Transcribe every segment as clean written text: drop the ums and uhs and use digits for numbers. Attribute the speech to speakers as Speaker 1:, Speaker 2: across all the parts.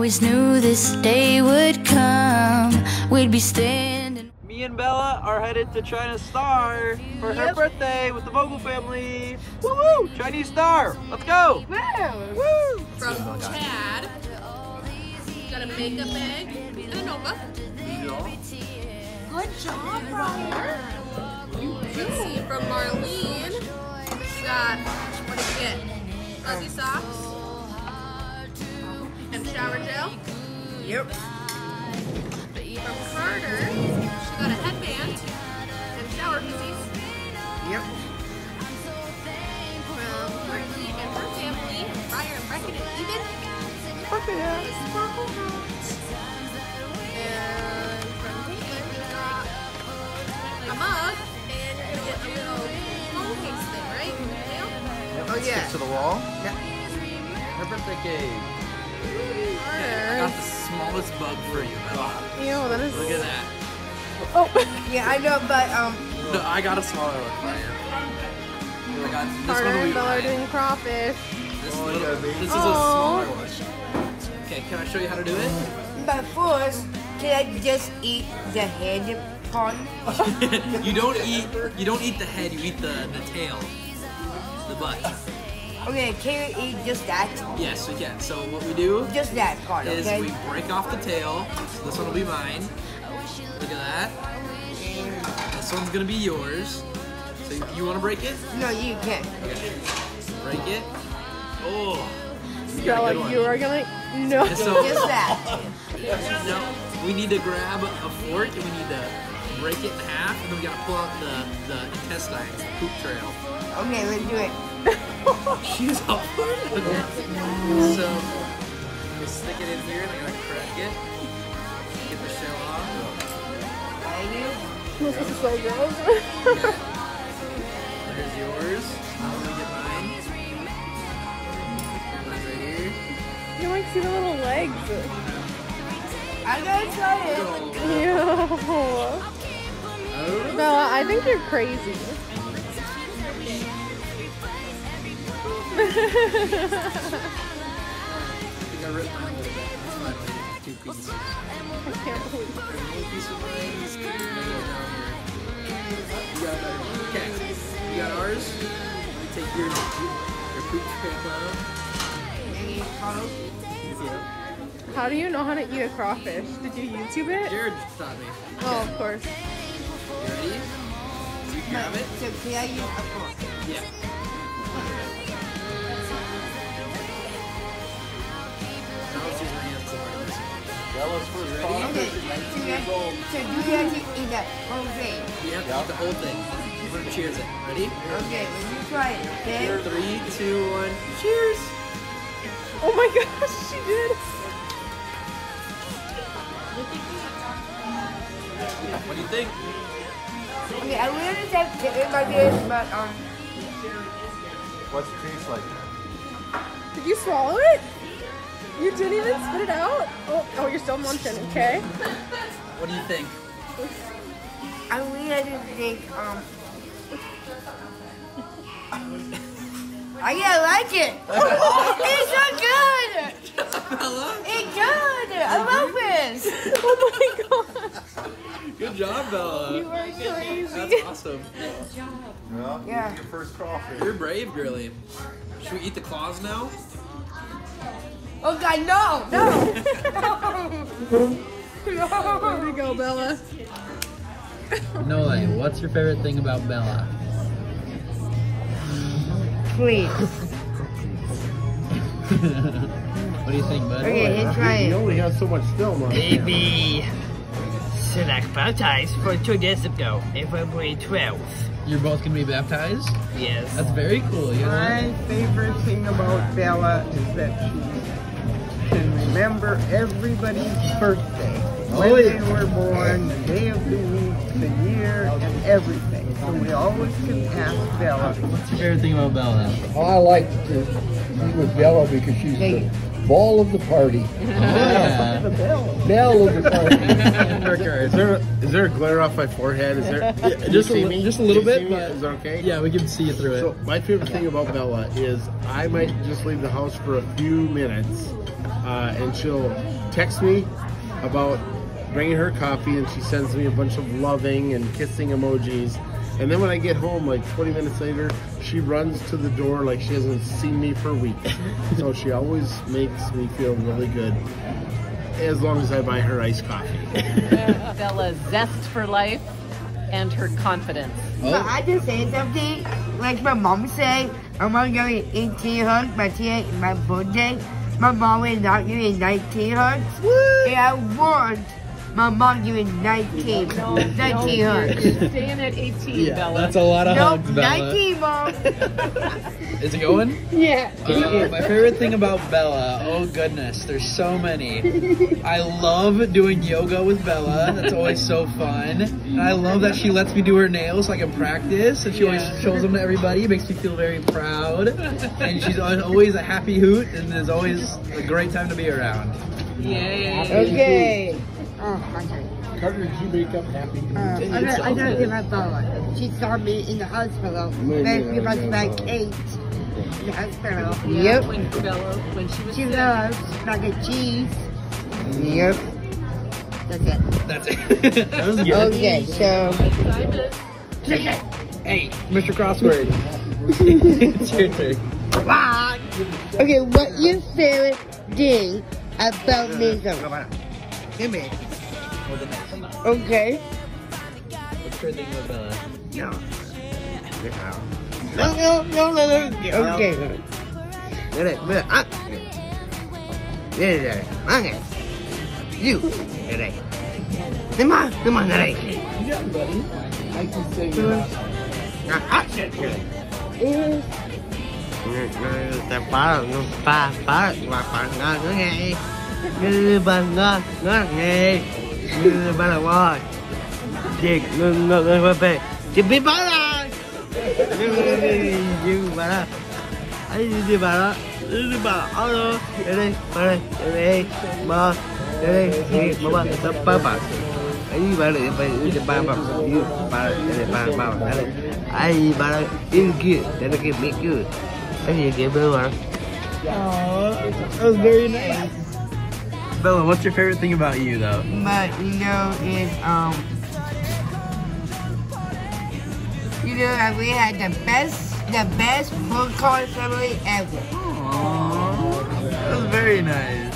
Speaker 1: always knew this day would come. We'd be standing.
Speaker 2: Me and Bella are headed to China Star for her birthday with the Vogel family. Woo! Chinese Star. Let's go. Woo!
Speaker 3: From Chad. Got a makeup bag and a notebook. Good job, Ryder. Let's see, from Marlene. She got, what did you get? Fuzzy socks. And shower gel.
Speaker 4: Yep.
Speaker 3: From Carter, she got a headband and shower koozies.
Speaker 4: Yep.
Speaker 3: From Brittany and her family, Ryder and Brecken and Eden. The sparkle hats. And from Caitlin, we got a mug and you're gonna get a little phone case thing, right? Mail?
Speaker 4: Oh yeah.
Speaker 2: Stick to the wall.
Speaker 4: Yeah.
Speaker 2: Her birthday cake.
Speaker 3: Carter.
Speaker 2: I got the smallest bug for you, Bella.
Speaker 3: Ew, that is.
Speaker 2: Look at that.
Speaker 3: Oh.
Speaker 4: Yeah, I know, but
Speaker 2: No, I got a smaller one for you. I got this
Speaker 3: Carter
Speaker 2: one will
Speaker 3: and
Speaker 2: be
Speaker 3: Bella are
Speaker 2: mine.
Speaker 3: doing crawfish.
Speaker 2: This is a smaller one. Okay, can I show you how to do it?
Speaker 4: but first, can I just eat the head part?
Speaker 2: You don't eat the head, you eat the tail. The butt.
Speaker 4: Okay, can we eat just that?
Speaker 2: Yes, we can. So what we do
Speaker 4: Just that part,
Speaker 2: is
Speaker 4: okay?
Speaker 2: we break off the tail. So this one will be mine. Look at that. This one's gonna be yours. So you wanna break it?
Speaker 4: No, you can't.
Speaker 2: Okay. Break it. Oh. You got a good
Speaker 3: Bella,
Speaker 2: one.
Speaker 3: you are gonna. No.
Speaker 2: So
Speaker 4: Just that.
Speaker 2: now we need to grab a fork and we need to break it in half, and then we gotta pull out the intestines, the poop trail.
Speaker 4: Okay, let's do it.
Speaker 2: She's up for it. Okay. So we stick it in here and I gotta crack it. Get the shell off.
Speaker 4: Thank you.
Speaker 3: This is so gross.
Speaker 2: Okay. There's yours. Let me get mine. Mine's right here.
Speaker 3: You can like see the little legs.
Speaker 4: I'm gonna try it.
Speaker 2: Go.
Speaker 3: Ew. Bella, I think you're crazy.
Speaker 2: I think I ripped mine a little bit. That's fine. Like 2 pieces.
Speaker 3: I can't believe it.
Speaker 2: A little piece of mine. You got another one. Okay. You got ours. Let me take your poop trail out.
Speaker 3: How do you know how to eat a crawfish? Did you YouTube it?
Speaker 2: Jared taught me.
Speaker 3: Oh, of course.
Speaker 2: You ready? You grab it?
Speaker 4: So can I use a fork?
Speaker 2: Yeah. Now let's use my hands to work this.
Speaker 5: Bella's first
Speaker 2: Ready?
Speaker 5: crawfish
Speaker 4: Okay,
Speaker 5: at
Speaker 4: so
Speaker 5: 19 years old.
Speaker 4: do you have to eat that whole thing?
Speaker 2: You have to eat the whole thing. We're gonna cheers it. Ready?
Speaker 4: Okay, let me try it, okay?
Speaker 2: 3, 2, 1. Cheers!
Speaker 3: Oh my gosh, she did.
Speaker 2: What do you think?
Speaker 4: Okay, I really just have to eat like this, but
Speaker 5: What's it taste like?
Speaker 3: Did you swallow it? You didn't even spit it out? Oh, you're still munching, okay?
Speaker 2: What do you think?
Speaker 4: I really just think, I like it. It's so good.
Speaker 2: Bella?
Speaker 4: It's good. I love this.
Speaker 3: Oh my god.
Speaker 2: Good job, Bella.
Speaker 3: You are crazy.
Speaker 2: That's awesome.
Speaker 5: Yeah?
Speaker 4: Yeah.
Speaker 5: Your first crawfish.
Speaker 2: You're brave, girly. Should we eat the claws now?
Speaker 4: Oh God, no.
Speaker 3: Where'd you go, Bella?
Speaker 2: Nole, what's your favorite thing about Bella?
Speaker 4: Please.
Speaker 2: What do you think, bud?
Speaker 4: Okay, let's try
Speaker 5: You
Speaker 4: it.
Speaker 5: only have so much film on it.
Speaker 6: Baby, select baptized for 2 days ago, February 12th.
Speaker 2: You're both gonna be baptized?
Speaker 6: Yes.
Speaker 2: That's very cool. You know
Speaker 7: My favorite thing about Bella is that she can remember everybody's birthday. When they were born, the day of the week, the year, and everything. So we always can ask Bella.
Speaker 2: What's your favorite thing about Bella?
Speaker 5: I like to eat with Bella because she's
Speaker 8: ball of the party.
Speaker 9: Yeah.
Speaker 8: Bell of the party.
Speaker 5: Is there a glare off my forehead? Is there?
Speaker 9: Just a little bit. But
Speaker 5: is that okay?
Speaker 9: Yeah, we can see you through it.
Speaker 5: So my favorite thing about Bella is I might just leave the house for a few minutes, and she'll text me about bringing her coffee, and she sends me a bunch of loving and kissing emojis. And then when I get home, like 20 minutes later, she runs to the door like she hasn't seen me for weeks. So she always makes me feel really good, as long as I buy her iced coffee.
Speaker 10: Bella's zest for life and her confidence.
Speaker 4: But I just say something, like my mom said, I'm gonna give me 18 hugs my birthday. My mom will not give me 19 hugs. And I want my mom give me 19 hugs.
Speaker 10: Staying at 18,
Speaker 9: Yeah,
Speaker 10: Bella.
Speaker 9: that's a lot of hugs, Bella.
Speaker 4: 19, Mom.
Speaker 9: Is it going?
Speaker 4: Yeah.
Speaker 9: My favorite thing about Bella, oh goodness, there's so many. I love doing yoga with Bella. That's always so fun. And I love that she lets me do her nails so I can practice. And she always shows them to everybody. It makes me feel very proud. And she's always a happy hoot, and there's always a great time to be around.
Speaker 10: Yay.
Speaker 4: Okay. Oh,
Speaker 8: Carter, did you wake up happy?
Speaker 4: I don't give my Bella. She saw me in the hospital. Then we must make cake in the hospital. Yep.
Speaker 10: When she was
Speaker 4: She
Speaker 10: sick.
Speaker 4: loves mac and cheese. Yep. That's it.
Speaker 9: That's it.
Speaker 8: That was good.
Speaker 4: Okay, so.
Speaker 9: Hey, Mr. Crossword. It's your turn.
Speaker 4: Okay, what's your favorite thing about Mason? Give me. Okay.
Speaker 9: What's your thing with Bella?
Speaker 4: No. Okay. You. Come on,
Speaker 8: You got it, buddy. I can say
Speaker 2: Như bằng ngon nghề như ba là ngon việc ngừng về chỉ biết bắn là như bà đó ấy đi bà đó đi bà ở đâu đây đây mà đây mà tập ba bà ấy bà lại phải đi ba bà như bà đây ba đây ai bà đó in kia đây là cái miếng kia cái gì kia bơ mà.
Speaker 9: Aww, that was very nice. Bella, what's your favorite thing about you, though?
Speaker 4: But is we had the best Burckhards family ever.
Speaker 9: Aww, that was very nice.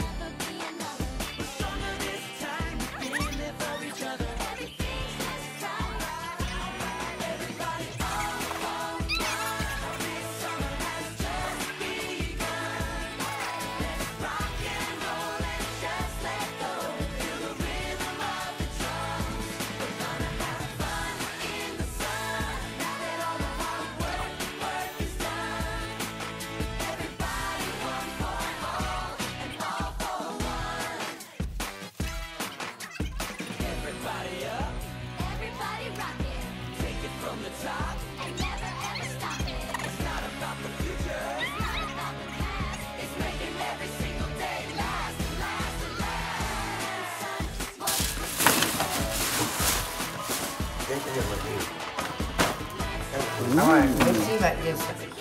Speaker 4: Alright, let's see about this.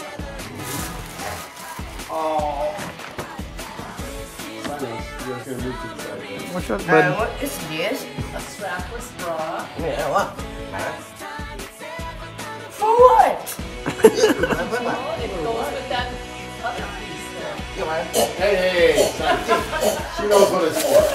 Speaker 9: What's up,
Speaker 4: What is this?
Speaker 10: A strapless bra.
Speaker 2: Yeah, what?
Speaker 4: For what?
Speaker 10: It goes with that other piece there.
Speaker 5: Hey, she knows what it's for.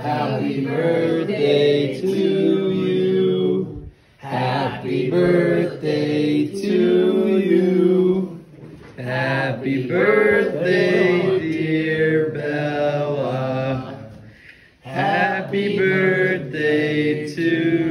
Speaker 9: Happy birthday to you. Happy birthday to you. Happy birthday, dear Bella. Happy birthday to